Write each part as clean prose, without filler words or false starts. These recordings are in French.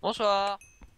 Bonsoir.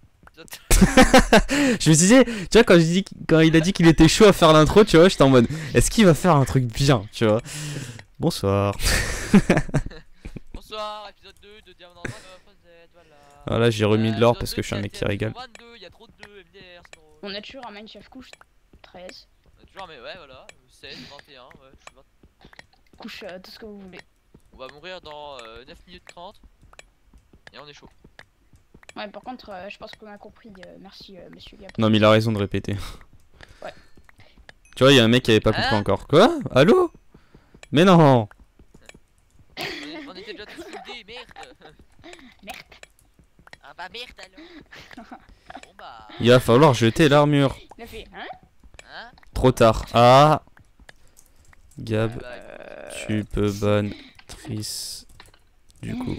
Je me suis dit, tu vois, quand il a dit qu'il était chaud à faire l'intro, tu vois, j'étais en mode, est-ce qu'il va faire un truc bien, tu vois. Bonsoir. Bonsoir, épisode 2 de Diamond en Z, voilà. Voilà, j'ai remis de l'or Épisode parce 2 que je qui suis un a mec été qui régale. 22, il y a trop de 2, MDR, c'est drôle. On a toujours un Minecraft couche 13. On a toujours, mais ouais, voilà, 16, 21, ouais, je suis 20. Couche tout ce que vous voulez. On va mourir dans 9 minutes 30. Et on est chaud. Ouais, par contre, je pense qu'on a compris. Merci, monsieur Gab. Non, mais il a raison de répéter. Ouais. Tu vois, il y a un mec qui avait pas compris encore. Quoi? Allô? Mais non! On était déjà tous soudés, merde. Merde. Ah bah merde alors. Bon bah. Il va falloir jeter l'armure. Il a fait, hein? Hein? Trop tard. Ah! Gab, Bah, tu peux ban Triss. Du coup.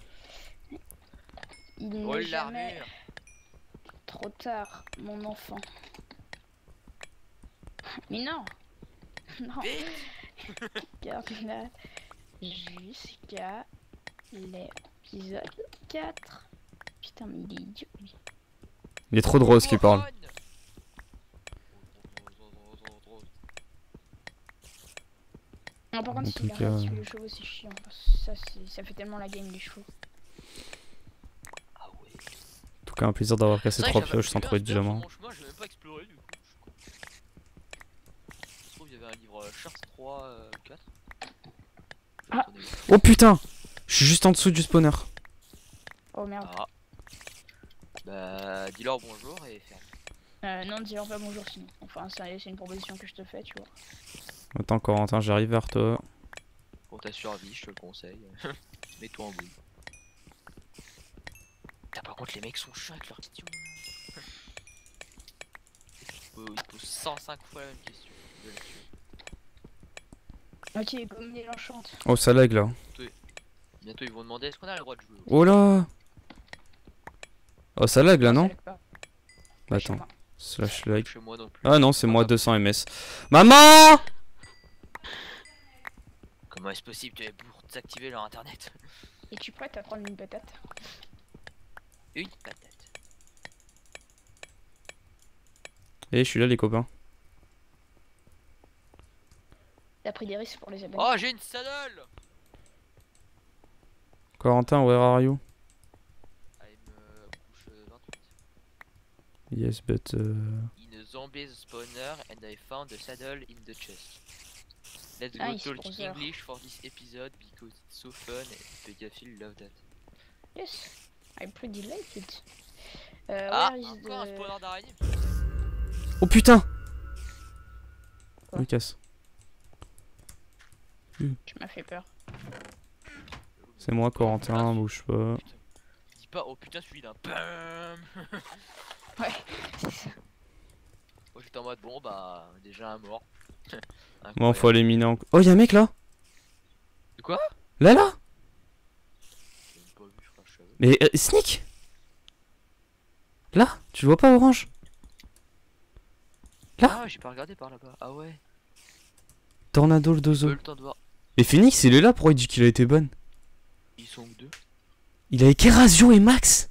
Il oh n'est jamais l'armure. trop tard, mon enfant. Mais non! Non! Regarde là. Jusqu'à l'épisode 4. Putain, mais il est idiot. lui. Il est trop de rose qui parle. Non, par contre, En si tout il cas, arrête de tuer les chevaux, c'est chiant. Parce que ça fait tellement la game les chevaux. Ah ouais. En tout cas, un plaisir d'avoir cassé C'est vrai 3 que j'avais pioches sans vu un trouver de speeder sur diamants. mon chemin, j'ai même pas exploré du coup. Je suis con. Je trouve qu'il y avait un livre Sharks 3 4. Ah. Oh putain! Je suis juste en dessous du spawner. Oh merde. Ah. Bah dis-leur bonjour et ferme. Non, dis-leur pas bonjour sinon. Enfin, c'est une proposition que je te fais, tu vois. Attends, Corentin, j'arrive vers toi. Pour ta survie, je te le conseille. Mets-toi en boule. Putain, par contre, les mecs sont chiants avec leurs questions. Ils posent 105 fois la même question. Je vais la tuer. Ok, comme il enchante. Oh, ça lag là. Bientôt, ils vont demander est-ce qu'on a le droit de jouer. Oh là! Oh, ça lag là, non? Bah, Attends, slash lag. Chez moi non plus. Ah non, c'est moi 200 ms. Maman! Comment est-ce possible pour désactiver leur internet? Es-tu prête à prendre une patate? Une patate. Eh, je suis là, les copains. T'as pris des risques pour les abonnés. Oh, j'ai une saddle! Corentin, where are you? I'm couche 28. Yes, but. In a zombie spawner and I found a saddle in the chest. Let's go Nice, talk brother. English for this episode because it's so fun and Pegaphil love that. Yes, I'm pretty like it. Ah, Where is encore un the... spawner d'araignée. Oh putain! Quoi? Oui, casse. Tu m'as fait peur. C'est moi, Corentin, bouge pas. Putain. Dis pas, oh putain, celui-là. Bam. Ouais, c'est ça. Moi j'étais en mode, bon bah, déjà un mort. Bon, faut aller miner encore. Oh, y'a un mec là! De quoi? Là, là! J'ai même pas vu, je crois, je savais. Mais Sneak! Là! Tu le vois pas, Orange? Là. Ah ouais, j'ai pas regardé par là-bas. Ah ouais. Tornado le J'ai dozo. pas eu le temps de voir. Et Phoenix, il est là pour il dit qu'il a été bonne. Ils sont que deux. Il a Kerazio et Max!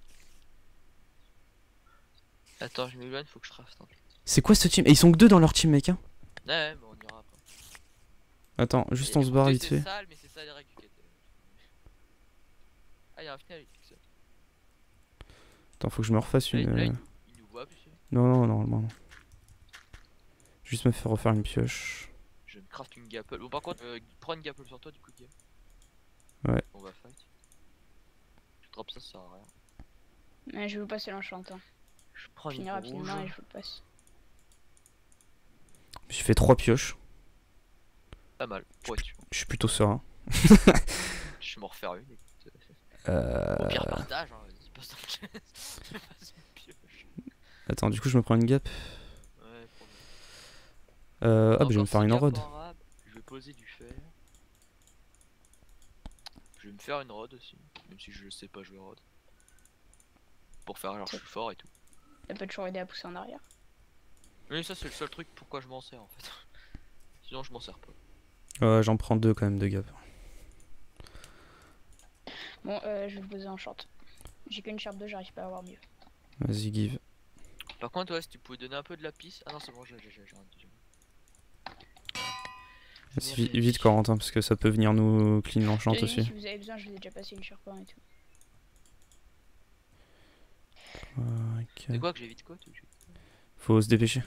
Attends, je m'éloigne, faut que je craft. Hein. C'est quoi ce team? Et ils sont que deux dans leur team, mec, hein? Ouais, mais on ira après. Attends, juste Et on se barre écoutez, vite fait. C'est sale, mais c'est ça les règles du quête. Ah, y'a un final avec ça. Attends, faut que je me refasse Là, une. là, il nous voit, plus. Non, non, normalement non. Juste me faire refaire une pioche. Je me craft une gapple. Bon, par contre, prends une gapple sur toi, du coup, Guillaume. Ouais. On va fight. Je drop ça, ça sert à rien. Ouais, je veux passer l'enchanteur. Je prends Finir une rouge. rapidement et je vous le passe. J'ai fait 3 pioches. Pas mal, pour être sûr. Je suis plutôt serein. Je vais m'en refaire une. Écoute. Au pire, partage, hein. Vas-y, passe dans le chest. Je passe une pioche. Attends, du coup, je me prends une gap. Ouais, prends-le. Hop, je vais me faire une Encore rod. six gap en rab. Je vais poser du fer. Je vais me faire une rod aussi. Même si je sais pas jouer rod. Pour faire alors je suis fort et tout. Ça peut toujours aider à pousser en arrière. Mais ça c'est le seul truc pourquoi je m'en sers en fait. Sinon je m'en sers pas. Ouais, j'en prends 2 quand même de gap. Bon, je vais vous poser en short. J'ai qu'une sharp 2, j'arrive pas à avoir mieux. Vas-y, give. Par contre, ouais, si tu pouvais donner un peu de la piste. Ah non, c'est bon, j'ai rien dit. Vas-y, vite, Corentin, parce que ça peut venir nous clean l'enchant Je te dis, aussi. si vous avez besoin, je vous ai déjà passé une sharp 1 et tout. C'est quoi que j'ai vite quoi tout de suite? Faut se dépêcher.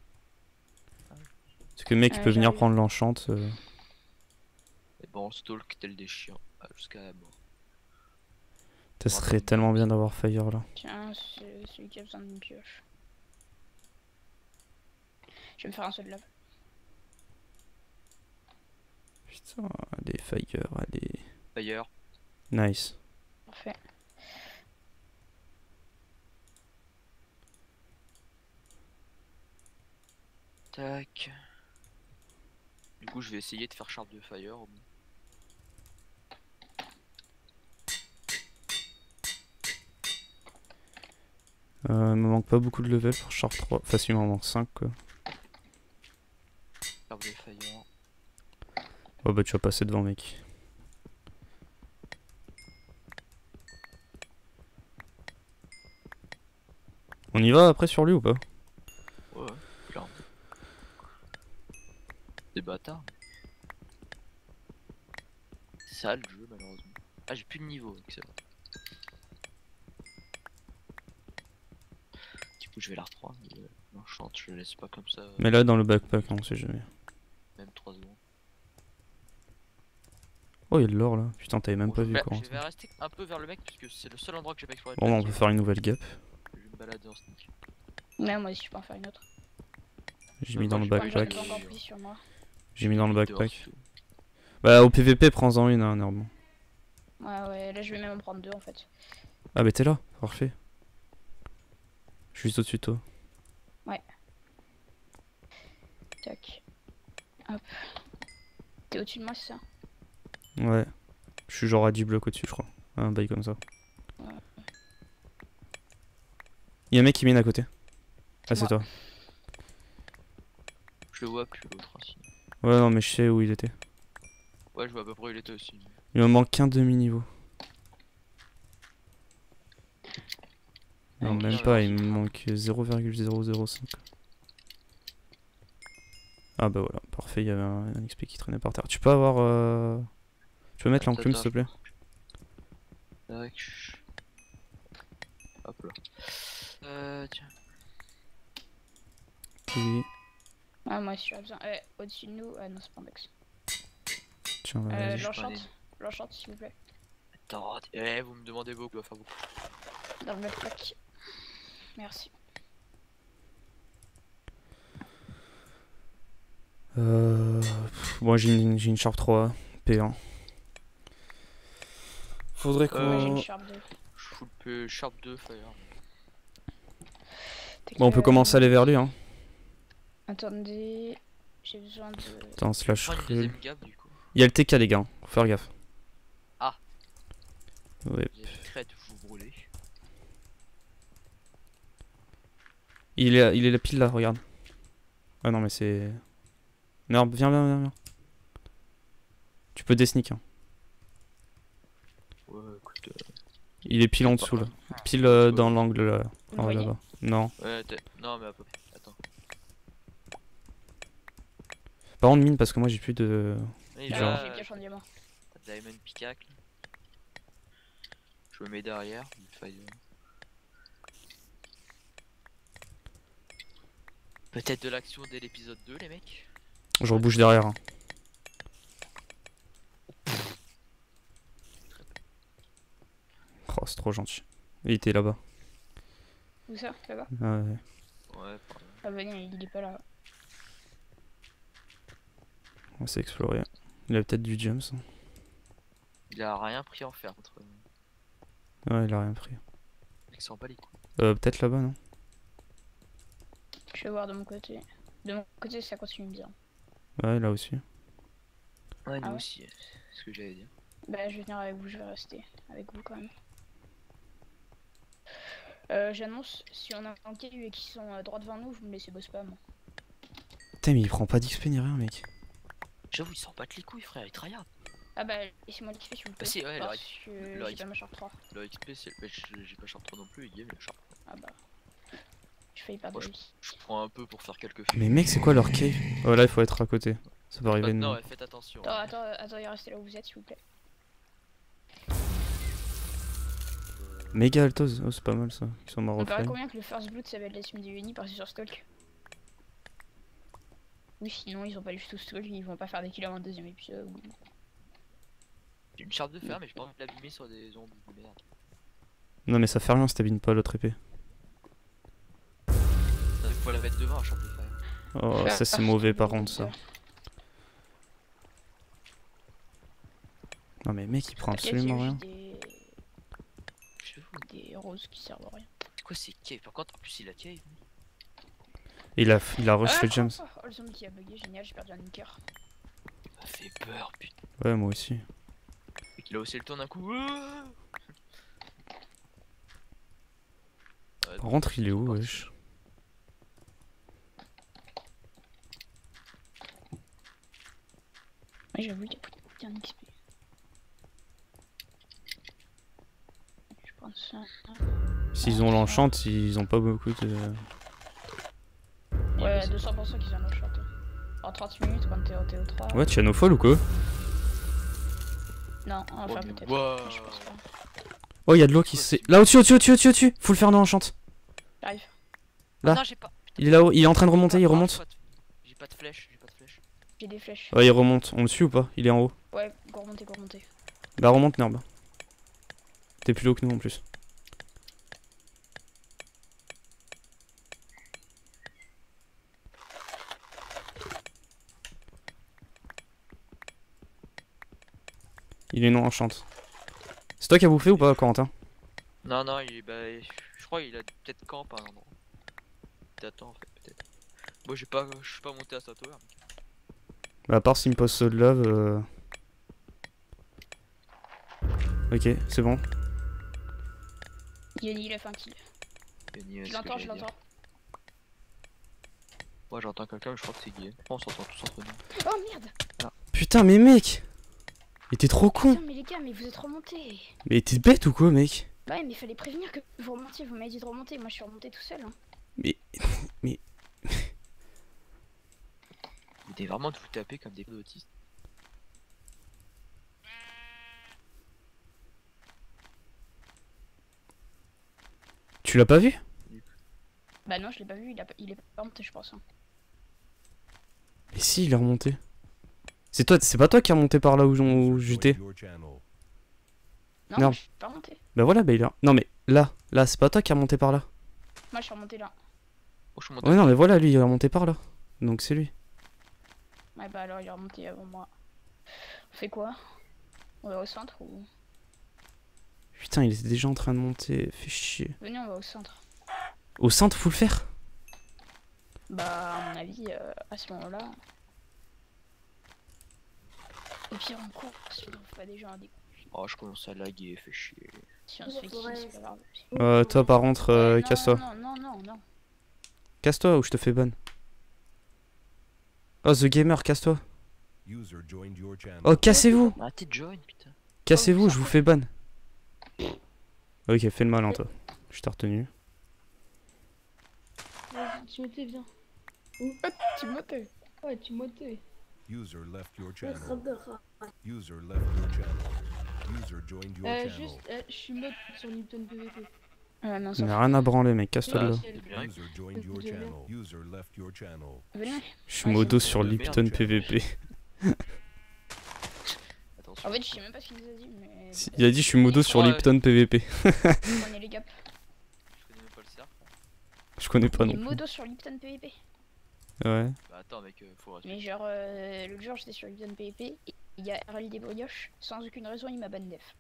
Parce que le mec il peut venir j'arrive. prendre l'enchant. Et bon, on stalk tel des chiens jusqu'à la mort. Ça serait tellement bien d'avoir Fire là. Tiens, c'est celui qui a besoin d'une pioche. Je vais me faire un seul de lave. Putain, allez, Fire, allez. D'ailleurs, Nice. Parfait. tac. Du coup, je vais essayer de faire Sharp de Fire. Il me manque pas beaucoup de level pour Sharp 3. Enfin, si, il m'en manque 5 quoi. Sharp de Fire. Oh bah, tu vas passer devant, mec. On y va après sur lui ou pas? Ouais, clairement. Des bâtards. Sale le jeu, malheureusement. Ah, j'ai plus de niveau, excellent. Du coup, je vais la reprendre. L'enchant, je le laisse pas comme ça. Mais là, dans le backpack, on sait jamais. Même 3 secondes. Oh, il y a de l'or là. Putain, t'avais même Bon, pas je vu vais Corentin. rester un peu vers le mec, puisque c'est le seul endroit que j'ai pas exploré. Bon, bah, on peut faire une nouvelle gap. Je vais me balader en sneak. Ouais, moi aussi, je peux en faire une autre. J'ai mis dans le moi, je J'en ai backpack. pas encore pris sur moi. J'ai mis dans le Dehors, backpack. surtout. Bah, au PVP, prends-en une, hein, normalement. Ouais, là je vais même en prendre 2 en fait. Ah, bah, t'es là. Parfait. Je suis juste au-dessus de toi. Tac. Hop. T'es au-dessus de moi, c'est ça? Ouais. Je suis genre à 10 blocs au-dessus, je crois. Un bail comme ça. Ouais. Il y a un mec qui mine à côté. Ah, c'est moi. toi. Je le vois plus l'autre aussi. Ouais, non, mais je sais où il était. Ouais, je vois à peu près où il était aussi. Il me manque qu'un demi-niveau. Non, Ok, même je pas, vois. il me manque 0,005. Ah bah voilà, parfait, il y avait un XP qui traînait par terre. Tu peux avoir... Tu peux mettre l'enclume s'il te plaît? Tac. Hop là. Tiens. Oui. Ah, moi aussi, j'aurais besoin. Au-dessus de nous. Ah non, c'est pas un box. Tiens, bah, vas-y. L'enchante, s'il vous plaît. Attends, vous me demandez beaucoup, il va faire beaucoup. Dans le backpack. Merci. Moi j'ai une Sharp 3 P1. Faudrait Moi j'ai qu'on... une sharp 2. Je fous le peu Sharp 2 Fire. Bon, on peut commencer à aller vers lui, hein. Attendez. J'ai besoin de. Attends, slash Je prends une rule. deuxième gap du coup. Il y a le TK les gars, faut faire gaffe. Ah. Ouais. J'éviterai de vous brûler. Il est la pile là, regarde. Ah non mais c'est... Non, viens. Tu peux desneak hein. Ouais, écoute. Il est pile en dessous là. Pile dans l'angle là. Vous le Oh, voyez? là-bas. Non. Ouais, non, mais à peu près. Attends. Par contre mine parce que moi j'ai plus de... Et Genre. là, J'ai une pioche en diamant. Diamond Pickaxe. Je me mets derrière. Peut-être de l'action dès l'épisode 2, les mecs. Je rebouge derrière. Hein. Oh, c'est trop gentil. Il était là-bas. Où ça? Là-bas? Ah, ouais. Ouais, pardon. Ah bah non, il est pas là. On s'est exploré. Il a peut-être du James. Hein. Il a rien pris en fer contre. Ouais, il a rien pris. Il s'en bat les couilles. Peut-être là-bas, non? Je vais voir de mon côté. De mon côté, ça continue bien. Ouais, là aussi. Ouais, nous Ah ouais. aussi, c'est ce que j'allais dire. Bah, je vais venir avec vous, je vais rester avec vous quand même. J'annonce, si on a un KU et qui sont droit devant nous, vous me laissez beau spam. Putain, mais il prend pas d'XP ni rien, mec. J'avoue, il s'en bat les couilles, frère, il tryhard. Ah bah, laissez-moi l'XP s'il vous plaît. Ah si, ouais, parce que leur j'ai pas ma charte 3. Le XP, c'est. Mais j'ai pas charte 3 non plus, il y a la charte 3. Ah bah. Je failli perdre Moi, de vie. je prends un peu pour faire quelques Mais mec, c'est quoi leur cave? Oh là, il faut être à côté. Ça peut arriver. Non, ouais, faites attention. Attends, restez là où vous êtes s'il vous plaît. Méga Altos, oh, c'est pas mal ça. Ils sont morts On au paraît flame. combien que le First Blood ça va être la team de Uni parce que sur Stalk. Oui, sinon ils ont pas du tout Stalk, ils vont pas faire des kills avant le deuxième épisode. J'ai une charte de fer, mais j'ai pas envie de l'abîmer sur des zombies de merde. Non, mais ça fait rien si t'abîmes pas l'autre épée. Il faut la mettre devant, la charte de fer. Oh, ça c'est mauvais par contre ça. Non, mais mec, il prend absolument rien. Des roses qui servent à rien. C'est quoi ces caves? Par contre, en plus, il a cave. Il a rush le James. Oh, le zombie qui a bugué, génial, j'ai perdu un linker. Ça fait peur, putain. Ouais, moi aussi. Et qu'il a haussé le ton d'un coup. Par contre, il est où, wesh? Ouais, j'avoue, il y a plus de XP. Je prends ça. S'ils ont l'enchant, ils ont pas beaucoup de. Ouais, 200% qu'ils ont l'enchant. En 30 minutes quand t'es au TO3. Ouais, tu as nos folles ou quoi? Non, enfin peut-être. Wow. Je pense pas. Oh, y'a de l'eau qui s'est. Là, au-dessus. Faut le faire no enchant. J'arrive. Là. Non, j'ai pas. Il est là-haut, il est en train de remonter, il remonte. J'ai pas de flèche, J'ai des flèches. Ouais, il remonte. On le suit ou pas? Il est en haut. Ouais, go remonter. Bah, remonte, Nerb. T'es plus haut que nous en plus. Il est non enchante. C'est toi qui as bouffé ou pas, Corentin? Non, non, je crois qu'il a peut-être camp à un endroit. T'attends en fait, peut-être. Moi, je suis pas monté à sa tour. Bah, à part s'il me pose Soul Love. Ok, c'est bon. Il a fait un kill. Je l'entends. Moi, j'entends quelqu'un, mais je crois que c'est Guy. On s'entend tous entre nous. Oh merde! Putain, mais mec! Mais t'es trop con! Putain, mais les gars, mais vous êtes remontés! Mais t'es bête ou quoi, mec? Bah ouais, mais fallait prévenir que vous remontiez, vous m'avez dit de remonter, moi je suis remonté tout seul. Hein. Mais. C'était vraiment de vous taper comme des autistes. Tu l'as pas vu? Bah non, je l'ai pas vu, il est pas remonté, je pense. Hein. Mais si, il est remonté. C'est pas toi qui est remonté par là où j'étais? Non, non. Je suis pas remonté. Bah voilà, bah il est là. Non mais là, c'est pas toi qui est remonté par là. Moi je suis remonté là. Oh, je suis remonté Ouais, non mais voilà, lui il est remonté par là. Donc c'est lui. Ouais bah alors il est remonté avant moi. On fait quoi? On va au centre ou... Putain, il était déjà en train de monter, fait chier. Venez, on va au centre. Au centre, faut le faire? Bah à mon avis, à ce moment-là... Au pire on court, si on fait pas déjà un découp. Oh, je commence à laguer, fait chier. Si on se fait kill, c'est pas grave. Toi par contre, Ouais, casse-toi. Non. Casse-toi ou je te fais ban. Oh, The Gamer, casse-toi. Oh, cassez-vous! Arrêtez de join, putain. Cassez-vous, je vous fais ban. Ok, fais le malin, toi. Je t'ai retenu. Vas-y, Timothée, viens. Timothée. Ouais, Timothée. User left your Ouais, channel. Radar. User left your channel. User joined your channel. Juste, je suis mode sur Lipton PVP. Non, Il ça n'a rien à branler, mec, casse-toi de là. User joined your channel. User left your channel. Venez. Je suis modo sur Lipton PVP. Attention. En fait, je sais même pas ce qu'il nous a dit, mais... Il a dit je suis modo sur Ouais. Lipton PVP. Prenez les gaps. Je connais même pas le cercle. Je connais pas Il non est plus. modo sur Lipton PVP. Ouais. Bah attends, mec, faut rester. Mais genre, l'autre jour j'étais sur Lipton PVP, et il y a RL des brioches, sans aucune raison il m'a ban def.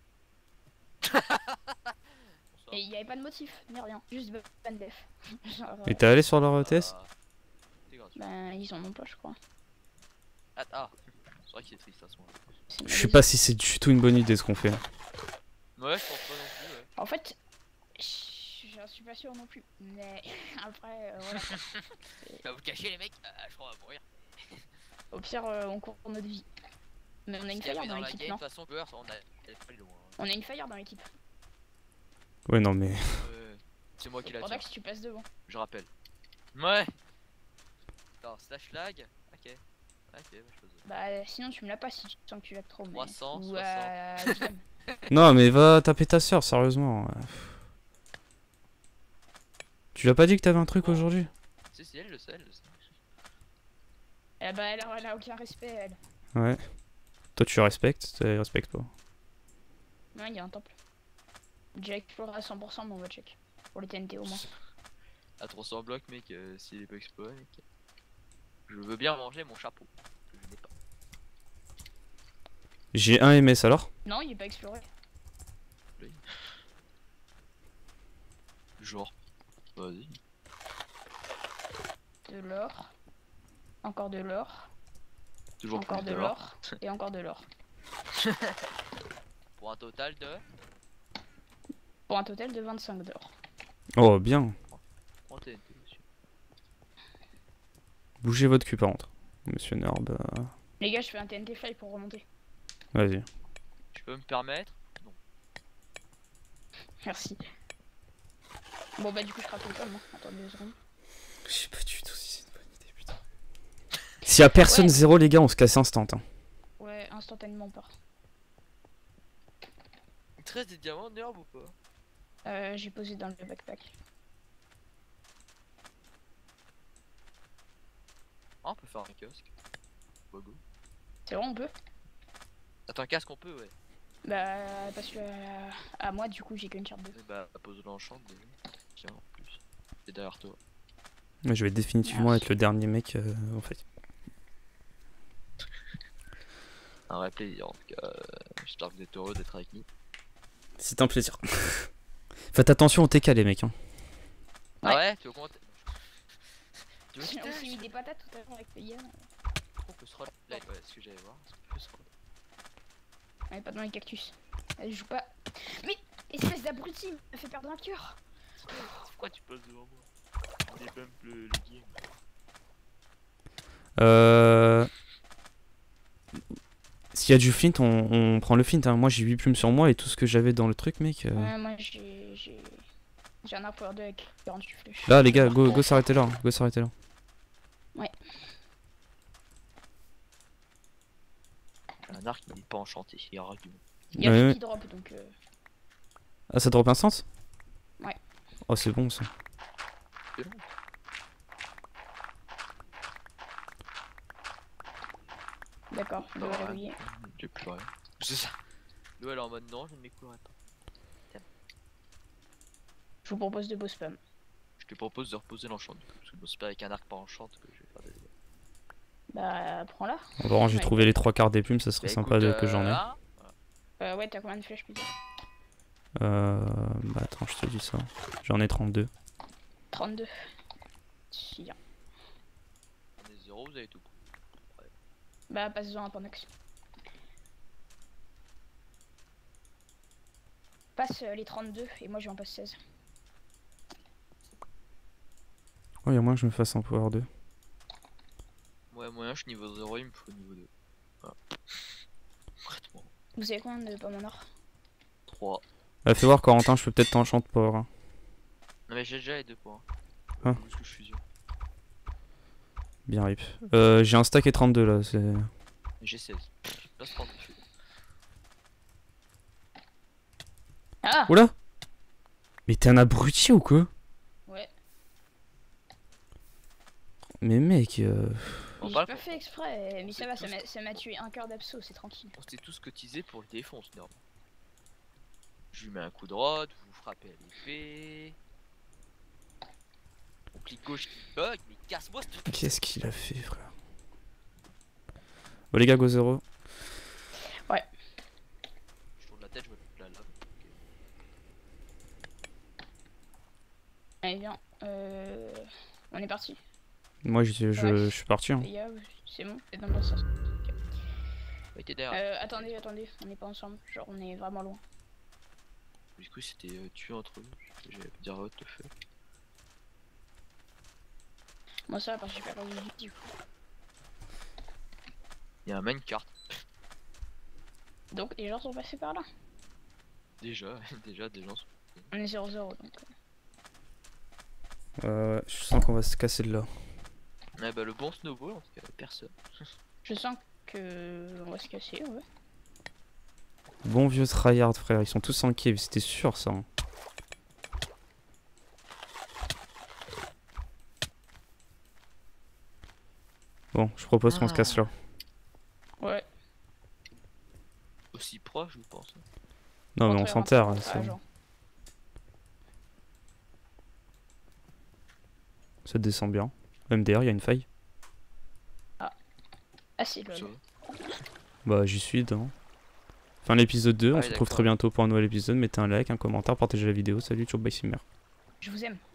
Et il y avait pas de motif, ni rien, juste ban def. Genre, Et t'es allé sur leur ETS? C'est gratuit. ben ils en ont pas je crois. Ah, c'est vrai qu'il est triste à ce moment-là. C'est une Je sais maladie. pas si c'est du tout une bonne idée ce qu'on fait. Ouais, je pense pas non plus, ouais. En fait, j'en suis pas sûr non plus, mais après voilà. quoi. Bah vous cachez les mecs, je crois qu'on va mourir. Au pire on court pour notre vie. Mais on a une Ce qu'il y fire avait dans dans la l'équipe, game, de non? toute façon, Beurre, on a. Elle est pas loin. On a une fire dans l'équipe. Ouais, non, mais. C'est moi qui C'est la pour tiens, ça que si tu passes devant. je rappelle. Ouais. Alors, slash lag. Ok. Ok, bah je faisais. Bah sinon tu me l'as pas si tu sens que tu l'as trop. Mais... 300, Ou 60. DM. Non, mais va taper ta soeur, sérieusement. Tu l'as pas dit que t'avais un truc Non. aujourd'hui? Si, elle le sait, elle le sait. Eh bah elle a aucun respect elle. Ouais. Toi, tu respectes, tu respectes pas. Non, il y a un temple. J'ai exploré à 100% mais on va check. Pour les TNT au moins. À 300 blocs, mec, s'il est pas exploré, mec. Je veux bien manger mon chapeau. Que je n'ai pas. J'ai un MS alors? Non, il est pas exploré. Genre. Vas-y. De l'or. Encore de l'or. Toujours Encore plus de l'or. Et encore de l'or. Pour un total de. Pour un total de 25 d'or. Oh, bien. 3 TNT, monsieur. Bougez votre cul par contre. Monsieur Nerb. Les gars, je fais un TNT fly pour remonter. Vas-y. Tu peux me permettre? Non. Merci. Bon bah du coup je rappelle pas moi. Attends 2 secondes. Je sais pas du tout si c'est une bonne idée, putain. S'il y a personne Ouais. 0, les gars, on se casse instant. Hein. Ouais, instantanément on part. Il te reste des diamants de herbe ou pas? J'ai posé dans le backpack. Ah, on peut faire un casque. Bah, go. C'est vrai on peut? Attends, un casque on peut, ouais. Bah parce que à moi du coup j'ai qu'une charte 2. Et bah, pose l'enchant déjà. Tiens, en plus. C'est derrière toi. Mais je vais définitivement Merci. être le dernier mec en fait. Un vrai plaisir en tout cas. J'espère que vous êtes heureux d'être avec nous. C'est un plaisir. Faites attention au TK, les mecs. Hein. Ah Ouais. ouais, tu veux commenter? Tu veux On quitter? s'est mis des patates tout à l'heure avec les gars. On peut se roll. Ouais, ce que j'allais voir. On peut se roll. On est pas dans les cactus. Elle joue pas. Mais espèce d'abruti, il m'a fait perdre un cœur. Pourquoi tu passes devant moi? On débump le game. S'il y a du flint, on prend le flint. Hein. Moi, j'ai 8 plumes sur moi et tout ce que j'avais dans le truc, mec. Ouais, moi j'ai un arc power 2 avec 48 flèches. Là, les gars, go s'arrêter là. Go s'arrêter là. Ouais. Un arc il est pas enchanté, il y a argument. Il y a Ouais, tout ouais. qui drop donc. Ah, ça drop instant? Ouais. Oh, c'est bon ça. C'est bon. D'accord, je dois Ouais. verrouiller. J'ai plus rien. C'est ça. Noël en mode non, je ne m'écoulerai pas. Je vous propose de beau spam. Je te propose de reposer l'enchant du coup, parce que bon, c'est pas avec un arc pas enchant que je vais faire des dégâts. Bah prends-la. Bon, j'ai Ouais. trouvé les 3 quarts des plumes, ça serait Bah, sympa écoute, que j'en ai. là, Ouais, t'as combien de flèches plutôt? Bah attends, je te dis ça. J'en ai 32. 32. Si. on est 0, vous avez tout. Bah passe-en un Pandox. Passe les 32 et moi je vais en passer 16. Oh, il y a moins que je me fasse un power 2. Ouais, moyen, je suis niveau 0, il me faut niveau 2. Voilà. Concrètement. Vous avez combien de pommes en or? 3. Fais voir, Corentin, je peux peut-être t'enchanter power. Hein. Non, mais j'ai déjà les 2 points. Ah. Parce que je fusionne. Bien rip. J'ai un stack et 32 là, c'est... J'ai 16. Là, c'est 30. Ah Oula! Mais t'es un abruti ou quoi? Ouais. Mais mec, On J'ai parle pas fait exprès, mais ça va, tous- ça m'a tué un cœur d'abso, c'est tranquille. On s'est tous cotisés pour le défonce, non. Je lui mets un coup de rod, vous frappez à l'épée. Mon clic gauche qui bug, mais casse-moi ce truc. qu'est-ce qu'il a fait, frère? Bon les gars, go 0. Je tourne la tête, je vois toute la lave. Allez, viens. On est parti. Moi je suis parti. Hein. Les gars, c'est bon, c'est dans le bon sens. Ouais, t'es derrière. Attendez, on n'est pas ensemble. Genre, on est vraiment loin. Du coup, c'était tué entre eux. J'allais dire what the fuck. Moi, ça va parce que j'ai pas perdu du coup. Il y a un minecart. Donc les gens sont passés par là. Déjà, déjà, des gens sont... On est 0-0 donc. Je sens qu'on va se casser de là. Ouais, bah le bon snowball, en tout cas, personne. Je sens que on va se casser, ouais. Bon vieux tryhard, frère. Ils sont tous en cave, c'était sûr ça. Hein. Bon, je propose qu'on se casse là. Ouais. Aussi proche, je pense. Non, mais on Rentrer, s'enterre. rentrer, Ça, genre. ça descend bien. MDR, il y a une faille. Ah si, lol. Ça. Bah, j'y suis dedans. Fin l'épisode 2, on Ouais, se retrouve d'accord. très bientôt pour un nouvel épisode. Mettez un like, un commentaire, partagez la vidéo. Salut, ciao, bye, Simmer. Je vous aime.